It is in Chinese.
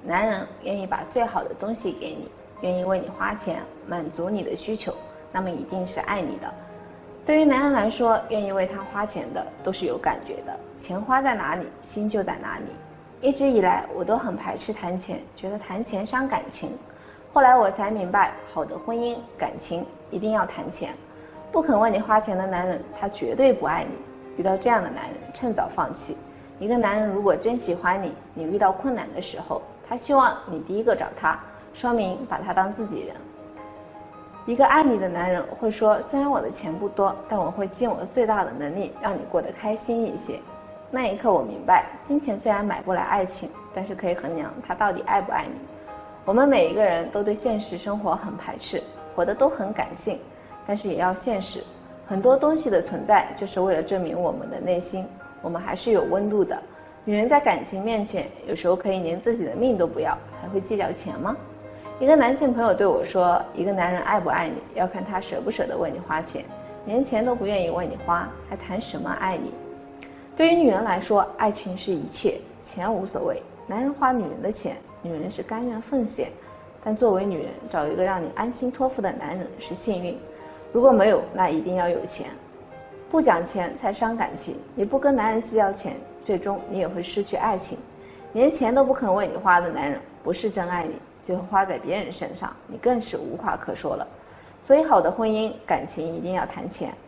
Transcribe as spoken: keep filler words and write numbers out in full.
男人愿意把最好的东西给你，愿意为你花钱，满足你的需求，那么一定是爱你的。对于男人来说，愿意为他花钱的都是有感觉的，钱花在哪里，心就在哪里。一直以来我都很排斥谈钱，觉得谈钱伤感情。后来我才明白，好的婚姻感情一定要谈钱。不肯为你花钱的男人，他绝对不爱你。遇到这样的男人，趁早放弃。一个男人如果真喜欢你，你遇到困难的时候，他希望你第一个找他，说明把他当自己人。一个爱你的男人会说，虽然我的钱不多，但我会尽我最大的能力让你过得开心一些。那一刻我明白，金钱虽然买不来爱情，但是可以衡量他到底爱不爱你。我们每一个人都对现实生活很排斥，活得都很感性，但是也要现实。很多东西的存在就是为了证明我们的内心，我们还是有温度的。女人在感情面前，有时候可以连自己的命都不要，还会计较钱吗？一个男性朋友对我说，一个男人爱不爱你，要看他舍不舍得为你花钱，连钱都不愿意为你花，还谈什么爱你？对于女人来说，爱情是一切，钱无所谓。男人花女人的钱，女人是甘愿奉献，但作为女人，找一个让你安心托付的男人是幸运。如果没有，那一定要有钱。不讲钱才伤感情，你不跟男人计较钱，最终你也会失去爱情。连钱都不肯为你花的男人，不是真爱你，最后花在别人身上，你更是无话可说了。所以好的婚姻感情一定要谈钱。